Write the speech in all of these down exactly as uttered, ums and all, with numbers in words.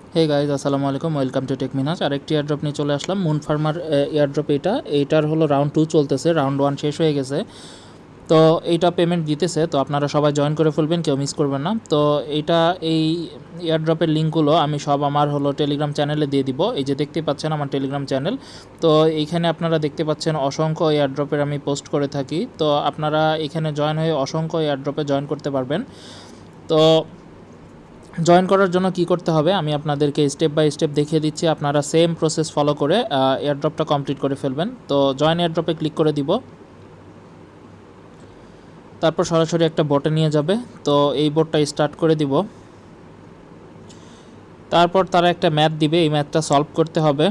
Hey guys আসসালামু আলাইকুম, welcome to take মিনাজ। আরেকটি এয়ারড্রপ নিয়ে চলে আসলাম, মুন ফার্মার এয়ারড্রপ। এটা এইটার হলো রাউন্ড টু চলতেছে, রাউন্ড ওয়ান শেষ হয়ে গেছে। তো এইটা পেমেন্ট দিতেছে, তো আপনারা সবাই জয়েন করে ফেলবেন, কেউ মিস করবেন না। তো এইটা এই এয়ারড্রপের লিঙ্কগুলো আমি সব আমার হলো টেলিগ্রাম চ্যানেলে দিয়ে দিব। এই যে দেখতে পাচ্ছেন আমার টেলিগ্রাম চ্যানেল, তো এইখানে আপনারা দেখতে পাচ্ছেন অসংখ্য এয়ারড্রপের আমি পোস্ট করে থাকি। তো আপনারা এখানে জয়েন হয়ে অসংখ্য এয়ারড্রপে জয়েন করতে পারবেন। তো জয়েন করার জন্য কি করতে হবে আমি আপনাদেরকে স্টেপ বাই স্টেপ দেখিয়ে দিচ্ছি, আপনারা সেম প্রসেস ফলো করে এয়ারড্রপটা কমপ্লিট করে ফেলবেন। তো জয়েন এয়ারড্রপে ক্লিক করে দিব, তারপর সরাসরি একটা বোটে নিয়ে যাবে। তো এই বোটটা স্টার্ট করে দিব, তারপর তারা একটা ম্যাথ দিবে, এই ম্যাথটা সলভ করতে হবে।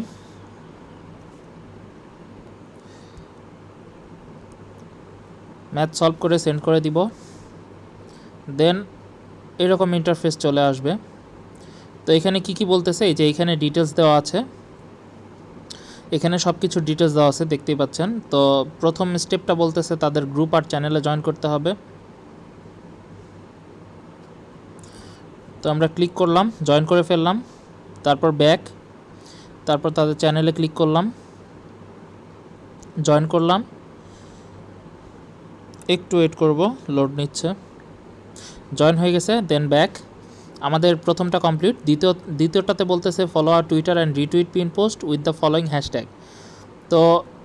ম্যাথ সলভ করে সেন্ড করে দিব, দেন এরকম ইন্টারফেস চলে আসবে। তো এখানে কি কি বলতেছে, এই যে এখানে ডিটেলস দেওয়া আছে, এখানে সব কিছু ডিটেলস দেওয়া আছে দেখতেই পাচ্ছেন। তো প্রথম স্টেপটা বলতেছে তাদের গ্রুপ আর চ্যানেলে জয়েন করতে হবে। তো আমরা ক্লিক করলাম, জয়েন করে ফেললাম, তারপর ব্যাক, তারপর তাদের চ্যানেলে ক্লিক করলাম, জয়েন করলাম, একটু ওয়েট করব, লোড নিচ্ছে, জয়েন হয়ে গেছে, দেন ব্যাক। আমাদের প্রথমটা কমপ্লিট। দ্বিতীয় দ্বিতীয়টাতে বলতেছে follow our Twitter and retweet pin post with the following hashtag. তো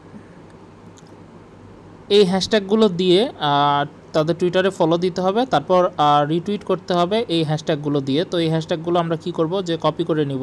এই হ্যাশট্যাগুলো দিয়ে তাদের টুইটারে ফলো দিতে হবে, তারপর রিটুইট করতে হবে এই হ্যাশট্যাগুলো দিয়ে। তো এই হ্যাশট্যাগুলো আমরা কি করব, যে কপি করে নিব।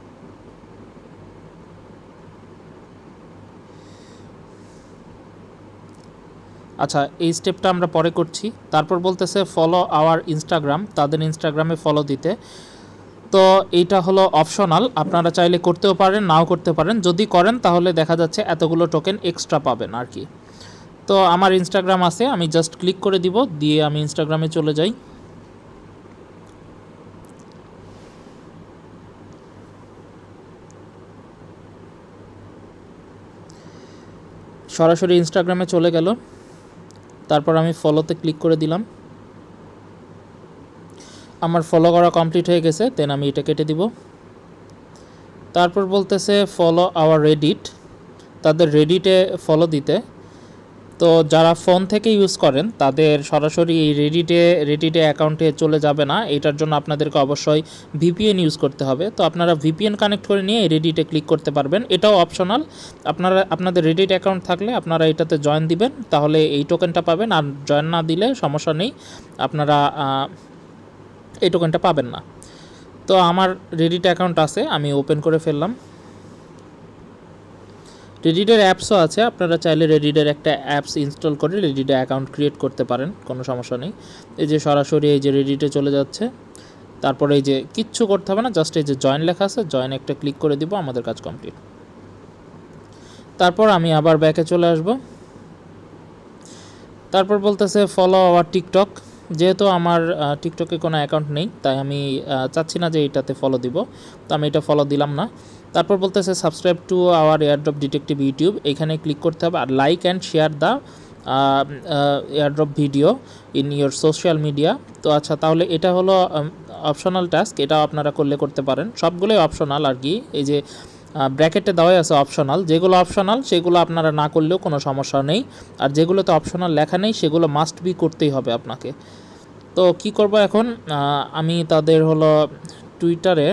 আচ্ছা, এই স্টেপটা আমরা পরে করছি। তারপর বলতেছে ফলো আওয়ার ইনস্টাগ্রাম, তাদের ইনস্টাগ্রামে ফলো দিতে। তো এইটা হলো অপশনাল, আপনারা চাইলে করতেও পারেন, নাও করতে পারেন। যদি করেন তাহলে দেখা যাচ্ছে এতগুলো টোকেন এক্সট্রা পাবেন আর কি। তো আমার ইনস্টাগ্রাম আছে, আমি জাস্ট ক্লিক করে দিব, দিয়ে আমি ইনস্টাগ্রামে চলে যাই। সরাসরি ইনস্টাগ্রামে চলে গেল, তারপর আমি ফলোতে ক্লিক করে দিলাম, আমার ফলো করা কমপ্লিট হয়ে গেছে। দেন আমি এটা কেটে দিব। তারপর বলতেছে ফলো আওয়ার রেডিট, তাদের রেডিটে ফলো দিতে। তো যারা ফোন থেকে ইউজ করেন তাদের সরাসরি এই রেডিটে রেডিটে অ্যাকাউন্টে চলে যাবে না, এটার জন্য আপনাদেরকে অবশ্যই ভিপিএন ইউজ করতে হবে। তো আপনারা ভিপিএন কানেক্ট করে নিয়ে এই রেডিটে ক্লিক করতে পারবেন, এটাও অপশনাল। আপনারা আপনাদের রেডিট অ্যাকাউন্ট থাকলে আপনারা এটাতে জয়েন দিবেন, তাহলে এই টোকেনটা পাবেন। আর জয়েন না দিলে সমস্যা নেই, আপনারা এই টোকেনটা পাবেন না। তো আমার রেডিট অ্যাকাউন্ট আছে, আমি ওপেন করে ফেললাম। রেডিটের অ্যাপসও আছে, আপনারা চাইলে রেডিটের একটা অ্যাপস ইনস্টল করে রেডিটে অ্যাকাউন্ট ক্রিয়েট করতে পারেন, কোনো সমস্যা নেই। এই যে সরাসরি এই যে রেডিটে চলে যাচ্ছে, তারপরে এই যে কিচ্ছু করতে হবে না, জাস্ট এই যে জয়েন লেখা আছে, জয়েন একটা ক্লিক করে দিব, আমাদের কাজ কমপ্লিট। তারপর আমি আবার ব্যাকে চলে আসব। তারপর বলতেছে ফলো আওয়ার টিকটক, যেহেতু আমার টিকটকে কোনো অ্যাকাউন্ট নেই তাই আমি চাচ্ছি না যে এইটাতে ফলো দিব, তো আমি এটা ফলো দিলাম না। তারপর বলতেছে subscribe to our airdrop detective YouTube, এখানে ক্লিক করতে হবে। আর like and share the airdrop video in your social media. তো আচ্ছা, তাহলে এটা হলো অপশনাল টাস্ক, এটা আপনারা করলে করতে পারেন, সবগুলোই অপশনাল আর কি। এই যে ব্র্যাকেটে দেওয়াই আছে অপশনাল, যেগুলো অপশনাল সেগুলো আপনারা না করলেও কোনো সমস্যা নেই, আর যেগুলোতে অপশনাল লেখা নেই সেগুলো মাস্ট বি করতেই হবে আপনাকে। তো কি করব এখন, আমি তাদের হলো টুইটারে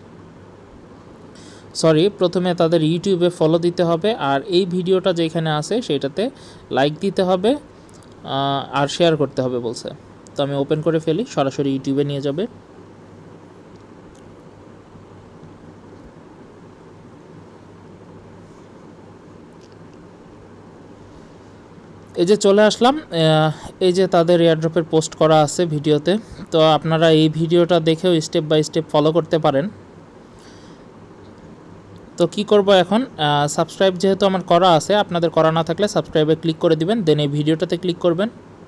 সরি প্রথমে তাদের ইউটিউবে ফলো দিতে হবে, আর এই ভিডিওটা যেখানে আছে সেটাতে লাইক দিতে হবে আর শেয়ার করতে হবে বলছে। তো আমি ওপেন করে ফেলি, সরাসরি ইউটিউবে নিয়ে যাবে। এই যে চলে আসলাম, এই যে তাদের এয়ারড্রপের পোস্ট করা আছে ভিডিওতে। তো আপনারা এই ভিডিওটা দেখেও স্টেপ বাই স্টেপ ফলো করতে পারেন। তো কি করব এখন, সাবস্ক্রাইব যেহেতু আমার করা আছে, আপনাদের করা না থাকলে সাবস্ক্রাইবে ক্লিক করে দিবেন, দেন এই ভিডিওটাতে ক্লিক করবেন।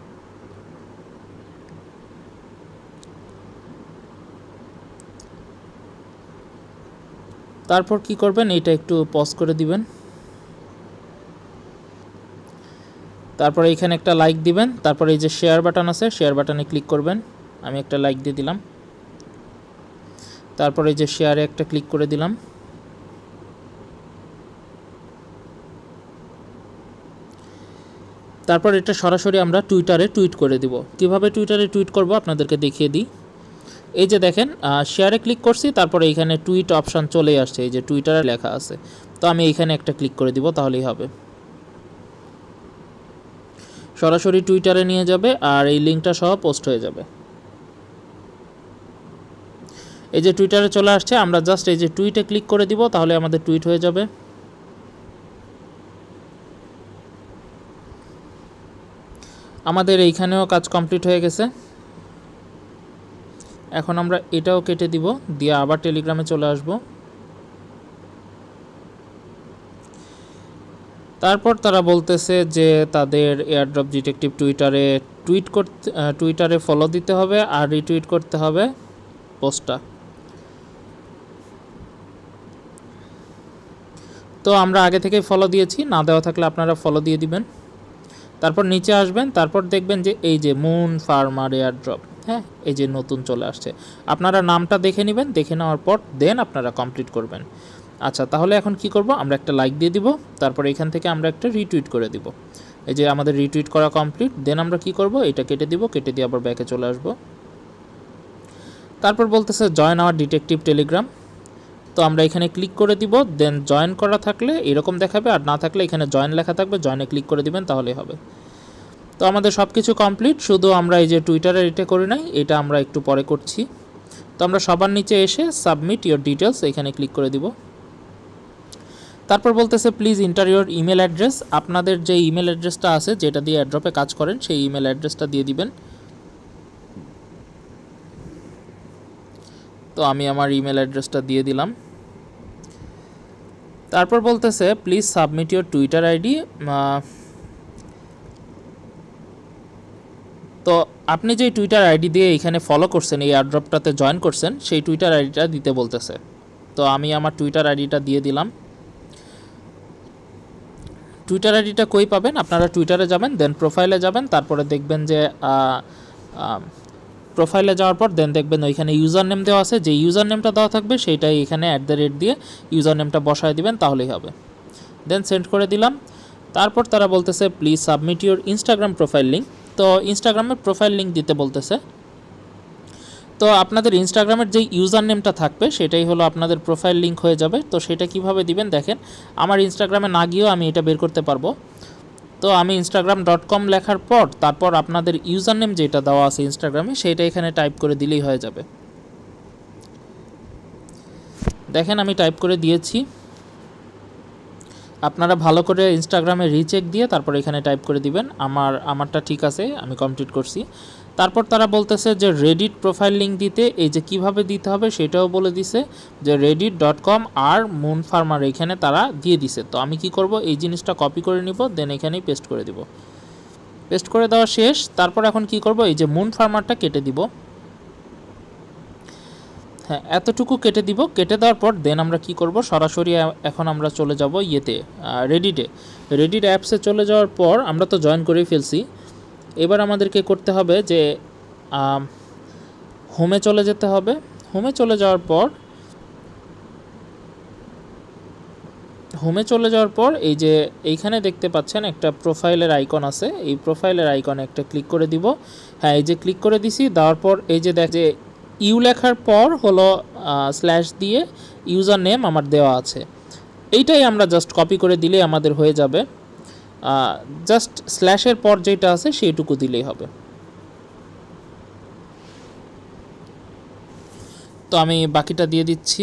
তারপর কি করবেন, এটা একটু পজ করে দিবেন, তারপর এইখানে একটা লাইক দিবেন, তারপর এই যে শেয়ার বাটন আছে শেয়ার বাটনে ক্লিক করবেন, আমি একটা লাইক দিয়ে দিলাম। তারপরে এই যে শেয়ারে একটা ক্লিক করে দিলাম। তারপর এটা সরাসরি আমরা টুইটারে টুইট করে দিব। কিভাবে টুইটারে টুইট করব আপনাদেরকে দেখিয়ে দিই। এই যে দেখেন শেয়ারে ক্লিক করছি, তারপরে এইখানে টুইট অপশান চলে আসছে, এই যে টুইটারে লেখা আছে। তো আমি এইখানে একটা ক্লিক করে দিব, তাহলেই হবে। সরাসরি টুইটারে নিয়ে যাবে আর এই লিঙ্কটা সহ পোস্ট হয়ে যাবে। এই যে টুইটারে চলে আসছে, আমরা জাস্ট এই যে টুইটে ক্লিক করে দিব, তাহলে আমাদের টুইট হয়ে যাবে। আমাদের এইখানেও কাজ কমপ্লিট হয়ে গেছে। এখন আমরা এটাও কেটে দিব, দিয়ে আবার টেলিগ্রামে চলে আসব। তারপর তারা বলতেছে যে তাদের এয়ারড্রপ ডিটেকটিভ টুইটারে টুইট করতে টুইটারে ফলো দিতে হবে আর রিটুইট করতে হবে পোস্টটা। তো আমরা আগে থেকেই ফলো দিয়েছি, না দেওয়া থাকলে আপনারা ফলো দিয়ে দিবেন। তারপর নিচে আসবেন, তারপর দেখবেন যে এই যে মুন ফার্মার এয়ারড্রপ, হ্যাঁ এই যে নতুন চলে আসছে। আপনারা নামটা দেখে নেবেন, দেখে নেওয়ার পর দেন আপনারা কমপ্লিট করবেন। আচ্ছা, তাহলে এখন কি করব, আমরা একটা লাইক দিয়ে দিব, তারপর এখান থেকে আমরা একটা রিটুইট করে দিব। এই যে আমাদের রিটুইট করা কমপ্লিট। দেন আমরা কি করব, এটা কেটে দিব, কেটে দিয়ে আবার ব্যাকে চলে আসব। তারপর বলতেছে জয়েন আওয়ার ডিটেকটিভ টেলিগ্রাম। তো আমরা এখানে ক্লিক করে দিব, দেন জয়েন করা থাকলে এরকম দেখাবে, আর না থাকলে এখানে জয়েন লেখা থাকবে, জয়েনে ক্লিক করে দিবেন, তাহলেই হবে। তো আমাদের সব কিছু কমপ্লিট, শুধু আমরা এই যে টুইটারে এটা করি নাই, এটা আমরা একটু পরে করছি। তো আমরা সবার নিচে এসে সাবমিট ইওর ডিটেলস এখানে ক্লিক করে দিব। তারপর বলতেছে please enter your email address. আপনাদের যে ইমেল অ্যাড্রেসটা আছে, যেটা দিয়ে অ্যাড্রপে কাজ করেন, সেই ইমেল অ্যাড্রেসটা দিয়ে দিবেন। তো আমি আমার ইমেল অ্যাড্রেসটা দিয়ে দিলাম। তারপর বলতেছে please submit your Twitter ID. তো আপনি যে টুইটার আইডি দিয়ে এখানে ফলো করছেন, এই এয়ারড্রপটাতে জয়েন করছেন, সেই টুইটার আইডিটা দিতে বলতেছে। তো আমি আমার টুইটার আইডিটা দিয়ে দিলাম। টুইটার আইডিটা কই পাবেন, আপনারা টুইটারে যাবেন, দেন প্রোফাইলে যাবেন, তারপরে দেখবেন যে প্রোফাইলে যাওয়ার পর দেন দেখবেন ওইখানে ইউজার নেম দেওয়া আছে, যে ইউজার নেমটা দেওয়া থাকবে সেইটাই এখানে অ্যাট দ্য রেট দিয়ে ইউজার নেমটা বসায় দিবেন, তাহলেই হবে। দেন সেন্ড করে দিলাম। তারপর তারা বলতেছে please submit your Instagram profile link. তো ইনস্টাগ্রামের প্রোফাইল লিঙ্ক দিতে বলতেছে। তো আপনাদের ইনস্টাগ্রামের যে ইউজার নেমটা থাকবে সেটাই হলো আপনাদের প্রোফাইল লিঙ্ক হয়ে যাবে। তো সেটা কিভাবে দিবেন দেখেন, আমার ইনস্টাগ্রামে না গিয়েও আমি এটা বের করতে পারবো। তো আমি ইনস্টাগ্রাম ডট কম লেখার পর তারপর আপনাদের ইউজার নেম যেটা দেওয়া আছে ইনস্টাগ্রামে, সেইটা এখানে টাইপ করে দিলেই হয়ে যাবে। দেখেন আমি টাইপ করে দিয়েছি। আপনারা ভালো করে ইনস্টাগ্রামে রিচেক দিয়ে তারপর এখানে টাইপ করে দিবেন। আমার আমারটা ঠিক আছে, আমি কমপ্লিট করছি। তারপর তারা বলতেছে যে রেডিট প্রোফাইল লিঙ্ক দিতে, এই যে কিভাবে দিতে হবে সেটাও বলে দিছে, যে রেডিট ডট কম আর মুন ফার্মার এখানে তারা দিয়ে দিছে। তো আমি কি করব, এই জিনিসটা কপি করে নিব, দেন এখানেই পেস্ট করে দিব। পেস্ট করে দেওয়া শেষ। তারপর এখন কি করব, এই যে মুন ফার্মারটা কেটে দিব। হ্যাঁ, এতটুকু কেটে দিব। কেটে দেওয়ার পর দেন আমরা কি করব, সরাসরি এখন আমরা চলে যাব ইয়েতে রেডিটে। রেডিট অ্যাপসে চলে যাওয়ার পর আমরা তো জয়েন করেই ফেলছি। এবার আমাদেরকে করতে হবে যে হোমে চলে যেতে হবে। হোমে চলে যাওয়ার পর হোমে চলে যাওয়ার পর এই যে এইখানে দেখতে পাচ্ছেন একটা প্রোফাইলের আইকন আছে, এই প্রোফাইলের আইকনে একটা ক্লিক করে দিব। হ্যাঁ, এই যে ক্লিক করে দিছি, দেওয়ার পর এই যে দেখ যে ইউ লেখার পর হলো স্ল্যাশ দিয়ে ইউজার নেম আমার দেওয়া আছে, এইটাই আমরা জাস্ট কপি করে দিলেই আমাদের হয়ে যাবে। জাস্ট স্ল্যাশের পর যেটা আছে সেইটুকু দিলেই হবে। তো আমি বাকিটা দিয়ে দিচ্ছি।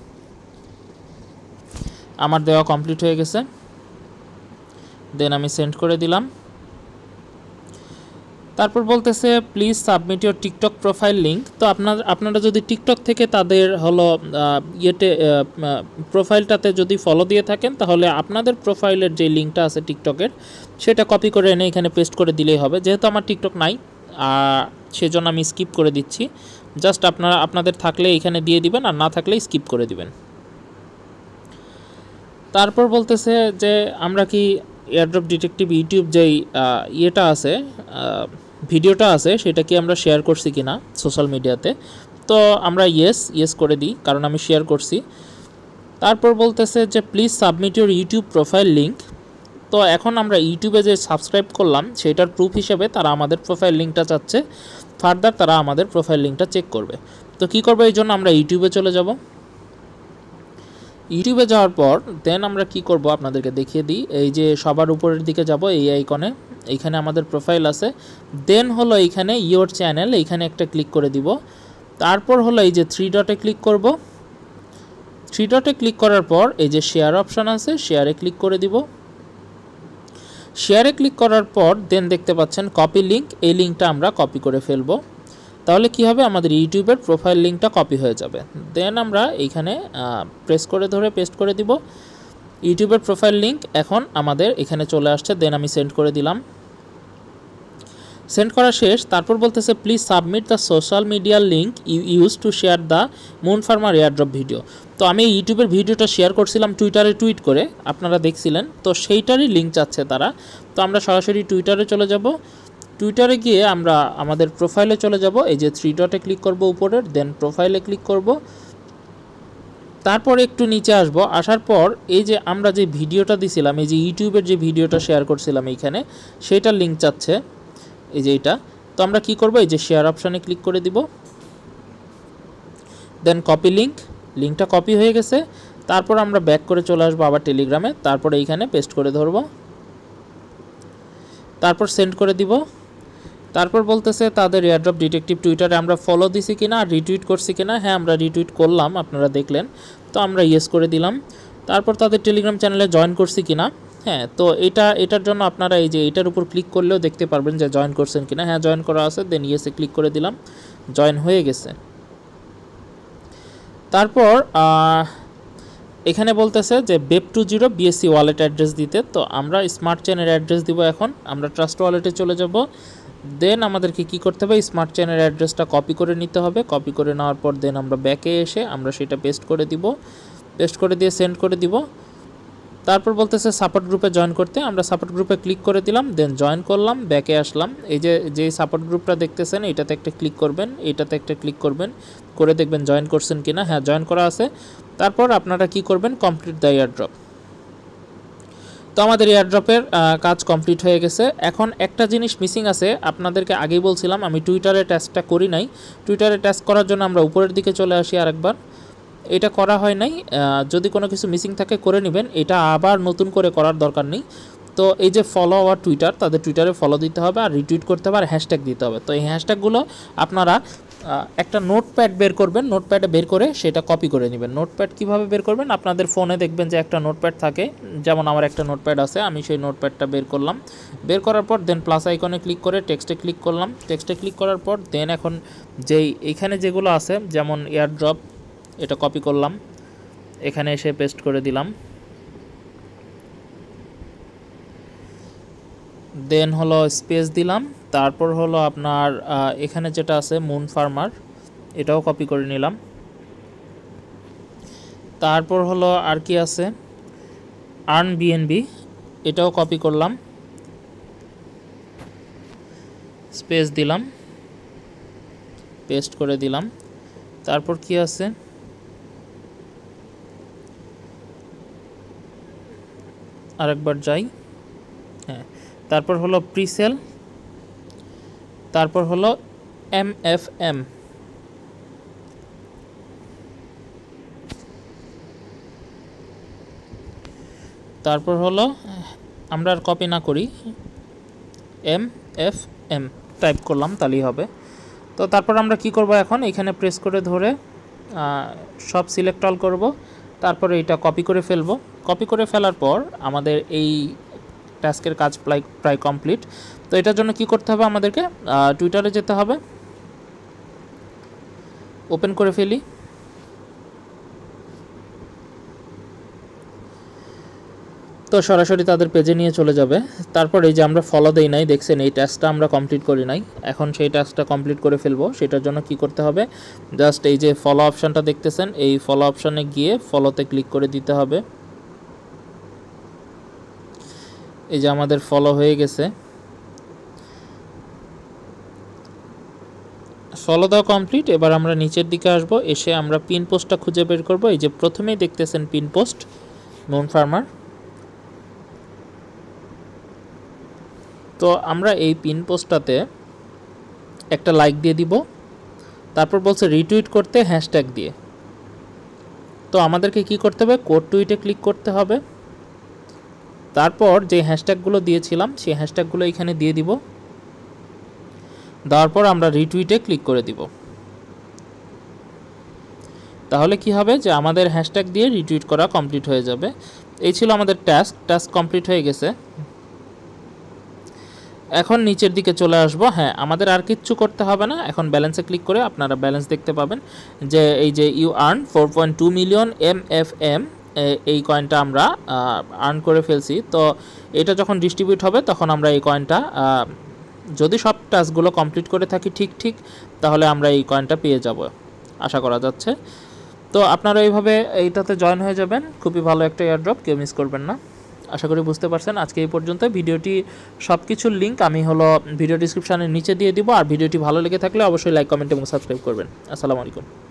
আমার দেওয়া কমপ্লিট হয়ে গেছে। দেন আমি সেন্ড করে দিলাম। তারপর বলতেছে please submit your TikTok profile link. তো আপনার আপনারা যদি টিকটক থেকে তাদের হলো ইয়েতে প্রোফাইলটাতে যদি ফলো দিয়ে থাকেন, তাহলে আপনাদের প্রোফাইলের যে লিঙ্কটা আছে টিকটকের, সেটা কপি করে এনে এখানে পেস্ট করে দিলেই হবে। যেহেতু আমার টিকটক নাই, সেজন্য আমি স্কিপ করে দিচ্ছি। জাস্ট আপনারা আপনাদের থাকলে এখানে দিয়ে দিবেন, আর না থাকলে স্কিপ করে দিবেন। তারপর বলতেছে যে আমরা কি এয়ারড্রপ ডিটেকটিভ ইউটিউব যেই ইয়েটা আছে, ভিডিওটা আছে, সেটা কি আমরা শেয়ার করছি কিনা সোশ্যাল মিডিয়াতে। তো আমরা ইয়েস ইয়েস করে দিই, কারণ আমি শেয়ার করছি। তারপর বলতেছে যে please submit your YouTube profile link. তো এখন আমরা ইউটিউবে যে সাবস্ক্রাইব করলাম সেটার প্রুফ হিসেবে তারা আমাদের প্রোফাইল লিঙ্কটা চাচ্ছে। ফার্দার তারা আমাদের প্রোফাইল লিঙ্কটা চেক করবে। তো কী করবো, এই জন্য আমরা ইউটিউবে চলে যাব। ইউটিউবে যাওয়ার পর দেন আমরা কি করব আপনাদেরকে দেখিয়ে দিই। এই যে সবার উপরের দিকে যাব, এই আইকনে, এইখানে আমাদের প্রোফাইল আছে। দেন হলো এইখানে ইয়োর চ্যানেল, এইখানে একটা ক্লিক করে দিব। তারপর হলো এই যে থ্রি ডটে ক্লিক করব। থ্রি ডটে ক্লিক করার পর এই যে শেয়ার অপশান আছে, শেয়ারে ক্লিক করে দিব। শেয়ারে ক্লিক করার পর দেন দেখতে পাচ্ছেন কপি লিঙ্ক, এই লিঙ্কটা আমরা কপি করে ফেলবো। তাহলে কি হবে, আমাদের ইউটিউবের প্রোফাইল লিঙ্কটা কপি হয়ে যাবে। দেন আমরা এইখানে প্রেস করে ধরে পেস্ট করে দিব ইউটিউবের প্রোফাইল লিঙ্ক। এখন আমাদের এখানে চলে আসছে। দেন আমি সেন্ড করে দিলাম। সেন্ড করা শেষ। তারপর বলতেছে please submit the social media link you use to share the moon farmer airdrop video. তো আমি ইউটিউবের ভিডিওটা শেয়ার করছিলাম টুইটারে টুইট করে, আপনারা দেখছিলেন, তো সেইটারই লিঙ্ক চাচ্ছে তারা। তো আমরা সরাসরি টুইটারে চলে যাব। টুইটারে গিয়ে আমরা আমাদের প্রোফাইলে চলে যাব। এই যে থ্রি ডটে ক্লিক করব উপরের, দেন প্রোফাইলে ক্লিক করব। তারপর একটু নিচে আসব। আসার পর এই যে আমরা যে ভিডিওটা দিছিলাম, এই যে ইউটিউবের যে ভিডিওটা শেয়ার করছিলাম এইখানে, সেইটার লিঙ্ক চাচ্ছে, এই যে এইটা। তো আমরা কি করব, এই যে শেয়ার অপশানে ক্লিক করে দিব। দেন কপি লিঙ্ক, লিঙ্কটা কপি হয়ে গেছে। তারপর আমরা ব্যাক করে চলে আসবো আবার টেলিগ্রামে। তারপর এইখানে পেস্ট করে ধরব, তারপর সেন্ড করে দিব। তারপর বলতেছে তাদের এয়ারড্রপ ডিটেকটিভ টুইটারে আমরা ফলো দিছি কিনা, রিটুইট করছি কিনা। হ্যাঁ, আমরা রিটুইট করলাম, আপনারা দেখলেন। তো আমরা ইয়েস করে দিলাম। তারপর তাদের টেলিগ্রাম চ্যানেলে জয়েন করছি কিনা। হ্যাঁ, তো এটা এটার জন্য আপনারা এই যে এটার উপর ক্লিক করলেও দেখতে পারবেন যে জয়েন করছেন কিনা। হ্যাঁ, জয়েন করা আছে। দেন ইয়েসে ক্লিক করে দিলাম, জয়েন হয়ে গেছে। তারপর এখানে বলতেছে যে BEP two zero BSC wallet address দিতে। তো আমরা স্মার্ট চেনের অ্যাড্রেস দিব। এখন আমরা ট্রাস্ট ওয়ালেটে চলে যাব। দেন আমাদেরকে কি করতে হবে, স্মার্ট চেনের অ্যাড্রেসটা কপি করে নিতে হবে। কপি করে নেওয়ার পর দেন আমরা ব্যাকে এসে আমরা সেটা পেস্ট করে দিব। পেস্ট করে দিয়ে সেন্ড করে দিব। তারপর বলতেছে সাপোর্ট গ্রুপে জয়েন করতে, আমরা সাপোর্ট গ্রুপে ক্লিক করে দিলাম। দেন জয়েন করলাম, ব্যাকে আসলাম। এই যে যেই সাপোর্ট গ্রুপটা দেখতেছেন এটাতে একটা ক্লিক করবেন, এটাতে একটা ক্লিক করবেন, করে দেখবেন জয়েন করছেন কিনা। হ্যাঁ, জয়েন করা আছে। তারপর আপনারা কি করবেন, কমপ্লিট দ্য এয়ারড্রপ। তো আমাদের এয়ারড্রপের কাজ কমপ্লিট হয়ে গেছে। এখন একটা জিনিস মিসিং আছে, আপনাদেরকে আগেই বলছিলাম আমি টুইটারে টেস্টটা করি নাই। টুইটারে টেস্ট করার জন্য আমরা উপরের দিকে চলে আসি আরেকবার। এটা করা হয় নাই, যদি কোনো কিছু মিসিং থাকে করে নেবেন, এটা আবার নতুন করে করার দরকার নেই। তো এই যে ফলো আওয়ার টুইটার, তাদের টুইটারে ফলো দিতে হবে, আর রিটুইট করতে হবে, আর হ্যাশট্যাগ দিতে হবে। তো এই হ্যাশট্যাগুলো আপনারা একটা নোটপ্যাড বের করবেন, নোটপ্যাডে বের করে সেটা কপি করে নেবেন। নোটপ্যাড কীভাবে বের করবেন, আপনাদের ফোনে দেখবেন যে একটা নোটপ্যাড থাকে, যেমন আমার একটা নোটপ্যাড আছে, আমি সেই নোটপ্যাডটা বের করলাম। বের করার পর দেন প্লাস আইকনে ক্লিক করে টেক্সটে ক্লিক করলাম। টেক্সটে ক্লিক করার পর দেন এখন যেই এখানে যেগুলো আছে, যেমন এয়ারড্রপ, এটা কপি করলাম, এখানে এসে পেস্ট করে দিলাম। দেন হলো স্পেস দিলাম। তারপর হলো আপনার এখানে যেটা আছে মুন ফার্মার, এটাও কপি করে নিলাম। তারপর হলো আর কি আছে, আর্ন বিএনবি, এটাও কপি করলাম, স্পেস দিলাম, পেস্ট করে দিলাম। তারপর কি আছে, আরেকবার যাই। হ্যাঁ, তারপর হলো প্রিসেল, তারপর হলো এম এফ এম, তারপর হলো আমরা আর কপি না করি, এম এফ এম টাইপ করলাম, তাহলেই হবে। তো তারপর আমরা কি করব, এখন এখানে প্রেস করে ধরে সব সিলেক্ট অল করব। তারপরে এটা কপি করে ফেলব। কপি করে ফেলার পর আমাদের এই টাস্কের কাজ প্রায় প্রায় কমপ্লিট। তো এটার জন্য কি করতে হবে, আমাদেরকে টুইটারে যেতে হবে। ওপেন করে ফেলি। তো সরাসরি তাদের পেজে নিয়ে চলে যাবে। তারপর এই যে আমরা ফলো দেই নাই, দেখছেন এই টাস্কটা আমরা কমপ্লিট করি নাই। এখন সেই টাস্কটা কমপ্লিট করে ফেলবো। সেটার জন্য কি করতে হবে, জাস্ট এই যে ফলো অপশানটা দেখতেছেন, এই ফলো অপশানে গিয়ে ফলোতে ক্লিক করে দিতে হবে। এই যে আমাদের ফলো হয়ে গেছে। ফলো দেওয়া কমপ্লিট। এবার আমরা নিচের দিকে আসব, এসে আমরা পিন পোস্টটা খুঁজে বের করব। এই যে প্রথমেই দেখতেছেন পিন পোস্ট মুন ফার্মার। তো আমরা এই পিন পোস্টটাতে একটা লাইক দিয়ে দিব, তারপর বলছে রিটুইট করতে হ্যাশট্যাগ দিয়ে। তো আমাদেরকে কি করতে হবে, কোড টুইটে ক্লিক করতে হবে, তারপর যে হ্যাশট্যাগুলো দিয়েছিলাম সেই হ্যাশট্যাগুলো এখানে দিয়ে দিব, দেওয়ার পর আমরা রিটুইটে ক্লিক করে দিব। তাহলে কি হবে যে আমাদের হ্যাশট্যাগ দিয়ে রিটুইট করা কমপ্লিট হয়ে যাবে। এই ছিল আমাদের টাস্ক, টাস্ক কমপ্লিট হয়ে গেছে। এখন নিচের দিকে চলে আসবো। হ্যাঁ, আমাদের আর কিচ্ছু করতে হবে না। এখন ব্যালেন্সে ক্লিক করে আপনারা ব্যালেন্স দেখতে পাবেন যে এই যে you earn four point two million M F M, এই কয়েনটা আমরা আর্ন করে ফেলছি। তো এটা যখন ডিস্ট্রিবিউট হবে তখন আমরা এই কয়েনটা, যদি সব টাস্কগুলো কমপ্লিট করে থাকি ঠিক ঠিক, তাহলে আমরা এই কয়েনটা পেয়ে যাব আশা করা যাচ্ছে। তো আপনারা এইভাবে এইটাতে জয়েন হয়ে যাবেন। খুবই ভালো একটা এয়ারড্রপ, কেউ মিস করবেন না। আশা করি বুঝতে পারছেন। আজকে এই পর্যন্ত। ভিডিওটি সব কিছুর লিঙ্ক আমি হলো ভিডিও ডিসক্রিপশানের নিচে দিয়ে দিব। আর ভিডিওটি ভালো লেগে থাকলে অবশ্যই লাইক, কমেন্ট এবং সাবস্ক্রাইব করবেন। আসসালামু আলাইকুম।